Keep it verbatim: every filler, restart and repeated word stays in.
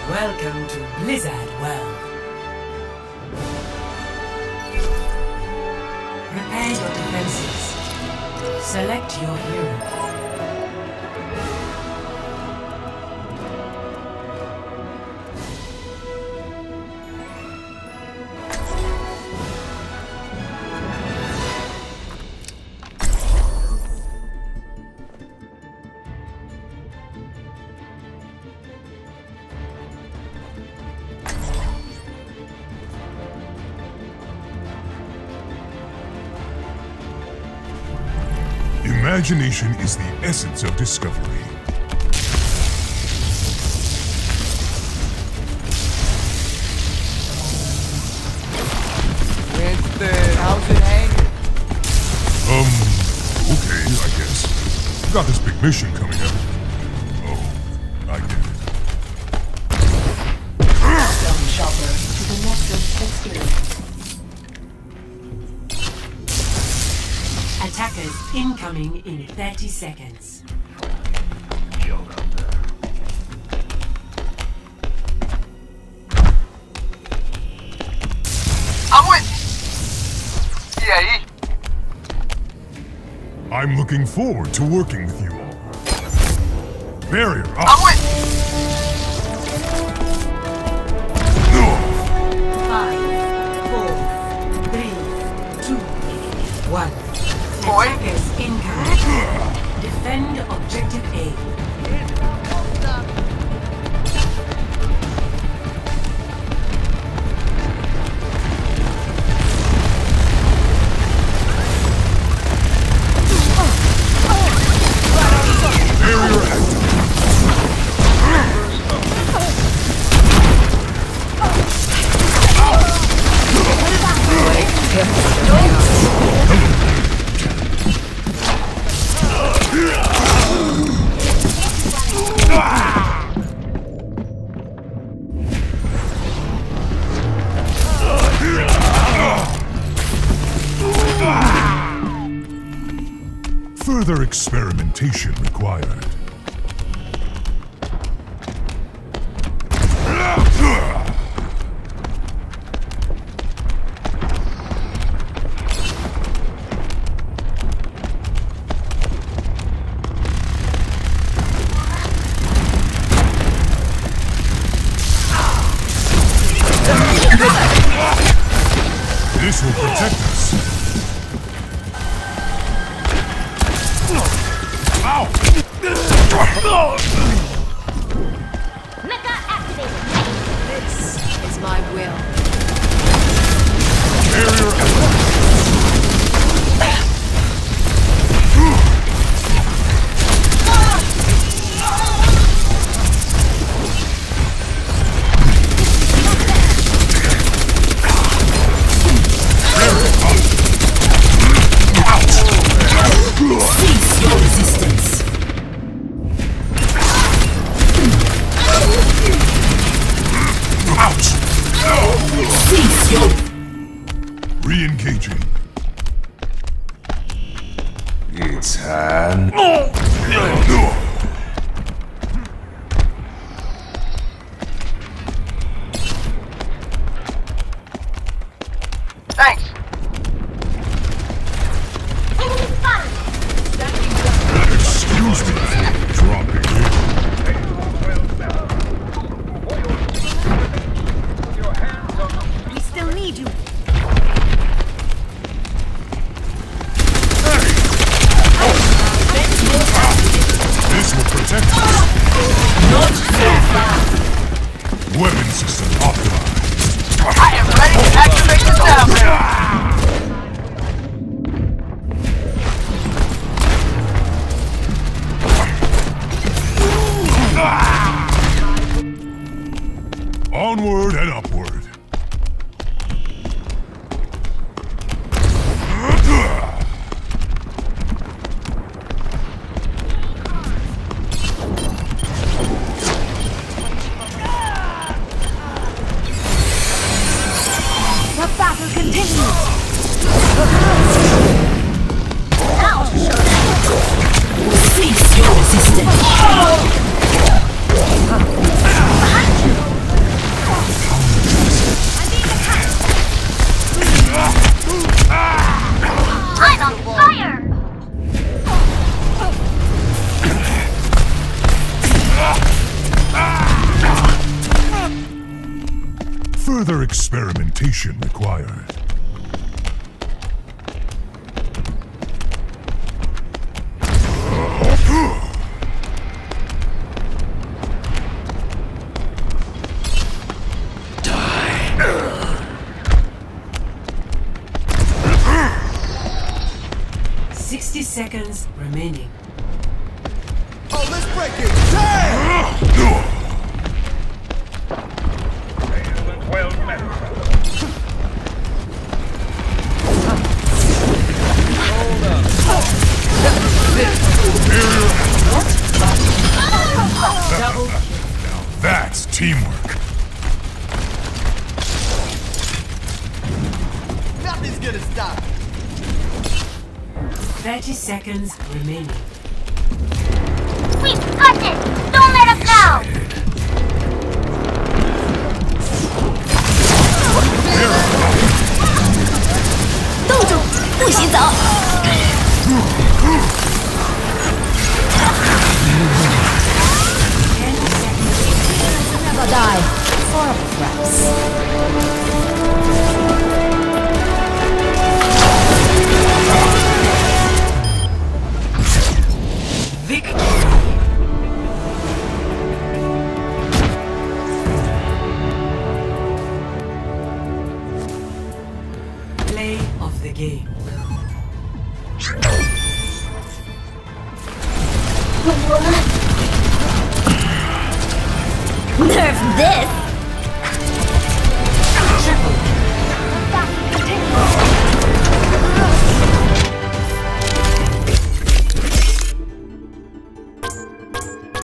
Welcome to Blizzard World. Prepare your defenses. Select your hero. Imagination is the essence of discovery. Winston, how's it hanging? Um, okay, I guess. Got this big mission coming up. Oh, I get it. Welcome, shopper, to the Nexus experience. Attackers incoming in thirty seconds. I'm with you! E aí? I'm looking forward to working with you all. Barrier up! I'm with Five, four, three, two, one. Boy. Attackers incoming. Defend objective A. Barrier active. Further experimentation required. This will protect us. Ow! Mecha activated. This is my will. Barrier active. Cease your resistance. Ouch! Cease your... Re-engaging. It's hand. Thanks! Excuse me for dropping in. We still need you. This will protect us. Not so far. Weapon system optimized. I am ready to activate the stamina! Onward and upward. The battle continues. Cease your resistance. Behind you. Further experimentation required. Sixty seconds remaining. Oh, let's break it. Damn! Double. Now that's teamwork. Nothing's gonna stop. Thirty seconds remaining. We've got this! Don't let us down! 冻住，不许走！ Never die for a price. Victory. Play of the game. Nerf this!